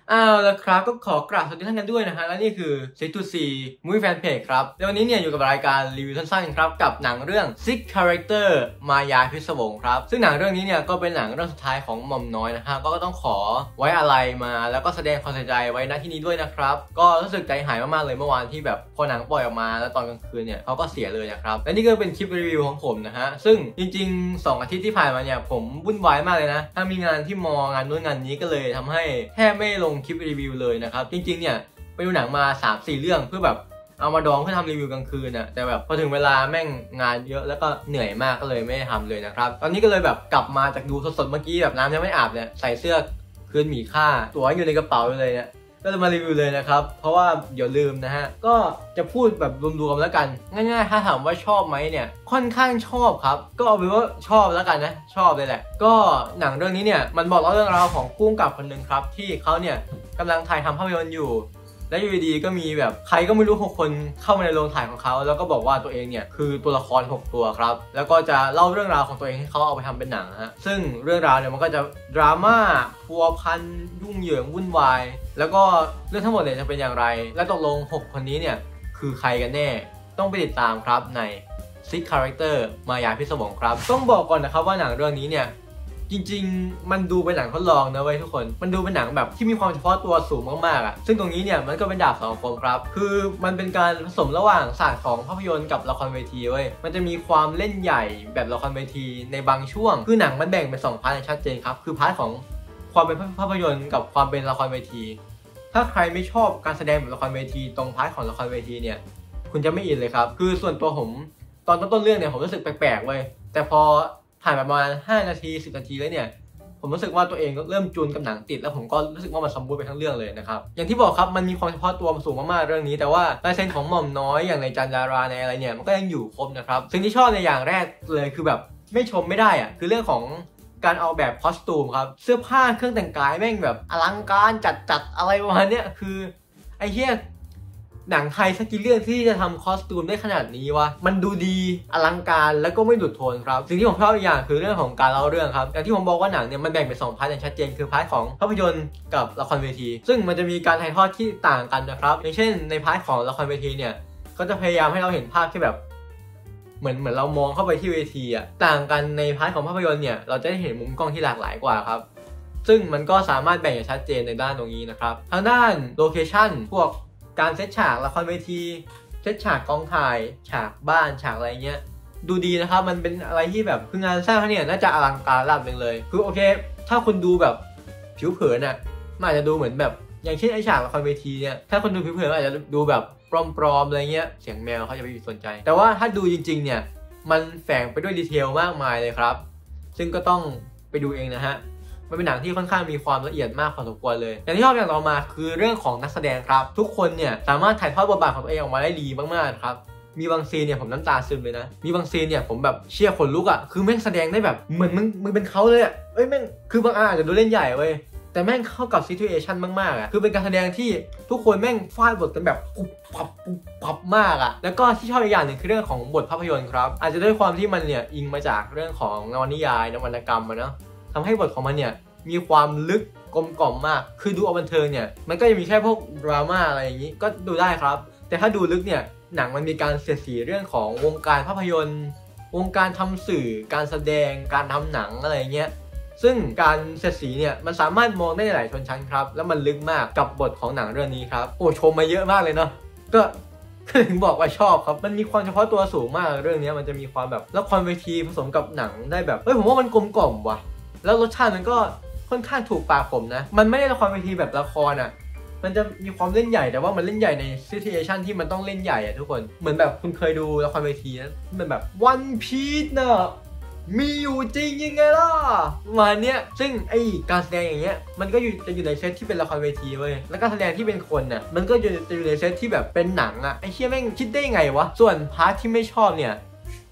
แล้วครับก็ขอกราบสวัสดีท่านกันด้วยนะฮะและนี่คือ C2C Movie Fan Page ครับในวันนี้เนี่ยอยู่กับรายการรีวิวสั้นๆครับกับหนังเรื่อง Six Character มายาพิศวงครับซึ่งหนังเรื่องนี้เนี่ยก็เป็นหนังเรื่องสุดท้ายของหม่อมน้อยนะฮะก็ต้องขอไว้อะไรมาแล้วก็แสดงความเสียใจไว้ณที่นี้ด้วยนะครับก็รู้สึกใจหายมากๆเลยเมื่อวานที่แบบพอหนังปล่อยออกมาแล้วตอนกลางคืนเนี่ยเขาก็เสียเลยนะครับและนี่ก็เป็นคลิปรีวิวของผมนะฮะซึ่งจริงๆ2 อาทิตย์ที่ผ่านมาเนี่ยผมวุ่นวายมากเลยนะถ้ามีงานที่มองานนู้นงานนี้ก็เลยทำให้แทบไม่ลงคลิปรีวิวเลยนะครับจริงๆเนี่ยไปดูหนังมา 3-4 เรื่องเพื่อแบบเอามาดองเพื่อทำรีวิวกลางคืนน่ะแต่แบบพอถึงเวลาแม่งงานเยอะแล้วก็เหนื่อยมากก็เลยไม่ได้ทำเลยนะครับตอนนี้ก็เลยแบบกลับมาจากดูสดๆเมื่อกี้แบบน้ำยังไม่อาบเนี่ยใส่เสื้อคืนหมีค่าตั๋วอยู่ในกระเป๋าเลยเนี่ยก็จะมารีวิวเลยนะครับเพราะว่าเดี๋ยวลืมนะฮะก็จะพูดแบบรวมๆแล้วกันง่ายๆถ้าถามว่าชอบไหมเนี่ยค่อนข้างชอบครับก็เอาเป็นว่าชอบแล้วกันนะชอบเลยแหละก็หนังเรื่องนี้เนี่ยมันบอกเล่าเรื่องราวของผู้กำกับคนหนึ่งครับที่เขาเนี่ยกำลังถ่ายทำภาพยนตร์อยู่และอยู่ดีๆก็มีแบบใครก็ไม่รู้6 คนเข้ามาในโรงถ่ายของเขาแล้วก็บอกว่าตัวเองเนี่ยคือตัวละคร6 ตัวครับแล้วก็จะเล่าเรื่องราวของตัวเองให้เขาเอาไปทำเป็นหนังฮะซึ่งเรื่องราวเนี่ยมันก็จะดราม่าพัวพันยุ่งเหยิงวุ่นวายแล้วก็เรื่องทั้งหมดเนี่ยจะเป็นอย่างไรและตกลง6 คนนี้เนี่ยคือใครกันแน่ต้องไปติดตามครับใน Six Character มายาพิศวงครับต้องบอกก่อนนะครับว่าหนังเรื่องนี้เนี่ยจริงๆมันดูเป็นหนังทดลองนะเว้ยทุกคนมันดูเป็นหนังแบบที่มีความเฉพาะตัวสูงมากๆอ่ะซึ่งตรงนี้เนี่ยมันก็เป็นดาบสองคมครับคือมันเป็นการผสมระหว่างศาสตร์ของภาพยนตร์กับละครเวทีเว้ยมันจะมีความเล่นใหญ่แบบละครเวทีในบางช่วงคือหนังมันแบ่งเป็น2 พาร์ทอย่างชัดเจนครับคือพาร์ทของความเป็นภาพยนตร์กับความเป็นละครเวทีถ้าใครไม่ชอบการแสดงแบบละครเวทีตรงพาร์ทของละครเวทีเนี่ยคุณจะไม่อินเลยครับคือส่วนตัวผมตอนต้นเรื่องเนี่ยผมรู้สึกแปลกๆเว้ยแต่พอผ่านประมาณ5 นาที 10 นาทีแล้วเนี่ยผมรู้สึกว่าตัวเองก็เริ่มจูนกับหนังติดแล้วผมก็รู้สึกว่ามันสมบูรณ์ไปทั้งเรื่องเลยนะครับอย่างที่บอกครับมันมีความเฉพาะตัวสูงมากๆเรื่องนี้แต่ว่าลายเซ็นของหม่อมน้อยอย่างในจันดาราในอะไรเนี่ยมันก็ยังอยู่ครบนะครับสิ่งที่ชอบในอย่างแรกเลยคือแบบไม่ชมไม่ได้อะคือเรื่องของการออกแบบคอสตูมครับเสื้อผ้าเครื่องแต่งกายแม่งแบบอลังการจัดอะไรประมาณเนี้ยคือไอ้เหี้ยหนังไทยสักกี่เรื่องที่จะทำคอสตูมได้ขนาดนี้วะมันดูดีอลังการแล้วก็ไม่ดุดโทนครับสิ่งที่ผมชอบอีกอย่างคือเรื่องของการเล่าเรื่องครับอย่างที่ผมบอกว่าหนังเนี่ยมันแบ่งเป็น2 พาร์ทอย่างชัดเจนคือพาร์ทของภาพยนตร์กับละครเวทีซึ่งมันจะมีการถ่ายทอดที่ต่างกันนะครับอย่างเช่นในพาร์ทของละครเวทีเนี่ยก็จะพยายามให้เราเห็นภาพที่แบบเหมือนเรามองเข้าไปที่เวทีอะต่างกันในพาร์ทของภาพยนตร์เนี่ยเราจะได้เห็นมุมกล้องที่หลากหลายกว่าครับซึ่งมันก็สามารถแบ่งอย่างชัดเจนในด้านตรงนี้นะครับทางด้านโลเคชั่นพวกการเซตฉากละครเวทีเซตฉากกองถ่ายฉากบ้านฉากอะไรเงี้ยดูดีนะครับมันเป็นอะไรที่แบบคืองานสร้างเนี่ยน่าจะอลังการระดับหนึ่งเลยคือโอเคถ้าคุณดูแบบผิวเผินน่ะมันอาจจะดูเหมือนแบบอย่างเช่นไอฉากละครเวทีเนี่ยถ้าคุณดูผิวเผินอาจจะดูแบบปลอมๆอะไรเงี้ยเสียงแมวเขาจะไม่สนใจแต่ว่าถ้าดูจริงๆเนี่ยมันแฝงไปด้วยดีเทลมากมายเลยครับซึ่งก็ต้องไปดูเองนะฮะมันเป็นหนังที่ค่อนข้างมีความละเอียดมากพอสมควรเลยอย่างที่ชอบอย่างต่อมาคือเรื่องของนักแสดงครับทุกคนเนี่ยสามารถถ่ายทอดบทบาทของตัวเองออกมาได้ดีมากๆครับมีบางซีนเนี่ยผมน้ำตาซึมเลยนะมีบางซีนเนี่ยผมแบบเชี่ยขนลุกอ่ะคือแม่งแสดงได้แบบเหมือนมึงเป็นเขาเลยอ่ะเอ้ยแม่งคือบางอาจจะดูเล่นใหญ่เว้ยแต่แม่งเข้ากับซิทูเอชันมากๆอ่ะคือเป็นการแสดงที่ทุกคนแม่งฟาดบทกันแบบปุ๊บปับมากอ่ะแล้วก็ที่ชอบอีกอย่างหนึ่งคือเรื่องของบทภาพยนตร์ครับอาจจะด้วยความที่มันเนี่ยอิงมาจากเรื่องของนวนิยายนวรรณกรรมเนาะทำให้บทของมันเนี่ยมีความลึกกลมกล่อมมากคือดูเอาบันเทิงเนี่ยมันก็จะมีแค่พวกดราม่าอะไรอย่างนี้ก็ดูได้ครับแต่ถ้าดูลึกเนี่ยหนังมันมีการเสียดสีเรื่องของวงการภาพยนตร์วงการทำสื่อการแสดงการทำหนังอะไรเงี้ยซึ่งการเสียดสีเนี่ยมันสามารถมองได้หลายชนชั้นครับแล้วมันลึกมากกับบทของหนังเรื่องนี้ครับโอ้ชมมาเยอะมากเลยเนาะก็ถึงบอกว่าชอบครับมันมีความเฉพาะตัวสูงมากเรื่องนี้มันจะมีความแบบละครเวทีผสมกับหนังได้แบบผมว่ามันกลมกล่อมว่ะแล้วรสชาติมันก็ค่อนข้างถูกปากผมนะมันไม่ได้ละครเวทีแบบละครอ่ะมันจะมีความเล่นใหญ่แต่ว่ามันเล่นใหญ่ในซิทูเอชันที่มันต้องเล่นใหญ่อ่ะทุกคนเหมือนแบบคุณเคยดูละครเวทีนะมันแบบวันพีซน่ะมีอยู่จริงยังไงล่ะมาเนี้ยซึ่งไอการแสดงอย่างเงี้ยมันก็จะอยู่ในเซตที่เป็นละครเวทีเว้ยแล้วการแสดงที่เป็นคนน่ะมันก็จะอยู่ในเซตที่แบบเป็นหนังอ่ะไอเชี่ยแม่งคิดได้ไงวะส่วนพาร์ทที่ไม่ชอบเนี่ย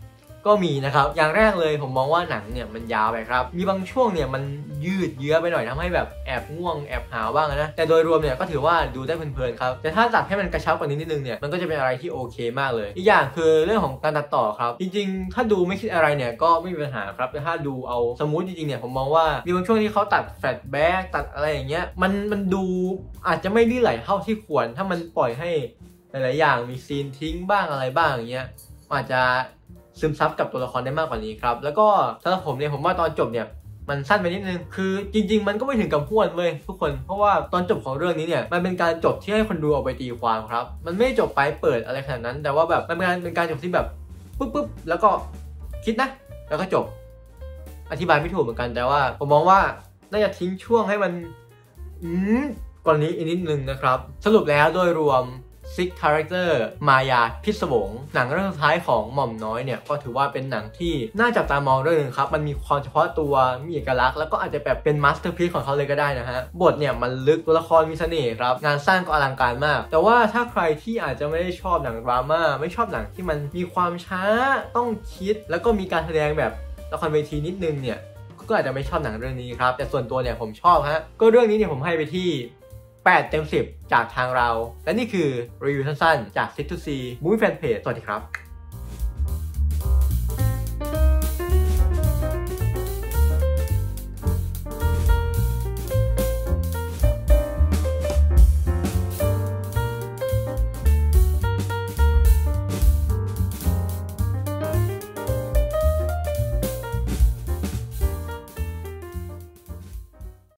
ก็มีนะครับอย่างแรกเลยผมมองว่าหนังเนี่ยมันยาวไปครับมีบางช่วงเนี่ยมันยืดเยื้อไปหน่อยทำให้แบบแอบง่วงแอบหาวบ้างนะแต่โดยรวมเนี่ยก็ถือว่าดูได้เพลินๆครับแต่ถ้าตัดให้มันกระชับกว่านี้นิดนึงเนี่ยมันก็จะเป็นอะไรที่โอเคมากเลยอีกอย่างคือเรื่องของการตัดต่อครับจริงๆถ้าดูไม่คิดอะไรเนี่ยก็ไม่มีปัญหาครับแต่ถ้าดูเอาสมูทจริงๆเนี่ยผมมองว่ามีบางช่วงที่เขาตัดแฟลชแบ็กตัดอะไรอย่างเงี้ยมันดูอาจจะไม่ลื่นไหลเท่าที่ควรถ้ามันปล่อยให้หลายๆอย่างมีซีนทิ้งบ้างอะไรบ้างอย่างเงี้ยอาจจะซึมซับกับตัวละครได้มากกว่านี้ครับแล้วก็สำหรับผมเนี่ยผมว่าตอนจบเนี่ยมันสั้นไปนิดนึงคือจริงๆมันก็ไม่ถึงกับห้วนเลยทุกคนเพราะว่าตอนจบของเรื่องนี้เนี่ยมันเป็นการจบที่ให้คนดูเอาไปตีความครับมันไม่จบไปเปิดอะไรขนาดนั้นแต่ว่าแบบมันเป็นการจบที่แบบปุ๊บแล้วก็คิดนะแล้วก็จบอธิบายไม่ถูกเหมือนกันแต่ว่าผมมองว่าน่าจะทิ้งช่วงให้มันก่อนนี้อีกนิดนึงนะครับสรุปแล้วโดยรวมSix Character มายาพิศวงหนังเรื่องสุดท้ายของหม่อมน้อยเนี่ยก็ถือว่าเป็นหนังที่น่าจับตามองเรื่องนึงครับมันมีความเฉพาะตัวมีเอกลักษณ์แล้วก็อาจจะแบบเป็นมาสเตอร์พีซของเขาเลยก็ได้นะฮะบทเนี่ยมันลึกตัวละครมีเสน่ห์ครับงานสร้างก็อลังการมากแต่ว่าถ้าใครที่อาจจะไม่ได้ชอบหนังดราม่าไม่ชอบหนังที่มันมีความช้าต้องคิดแล้วก็มีการแสดงแบบละครเวทีนิดนึงเนี่ยก็อาจจะไม่ชอบหนังเรื่องนี้ครับแต่ส่วนตัวเนี่ยผมชอบฮะก็เรื่องนี้เนี่ยผมให้ไปที่8 เต็ม 10จากทางเราและนี่คือรีวิวสั้นๆจาก Sit to See Movie Fan Page สวัสดีครับ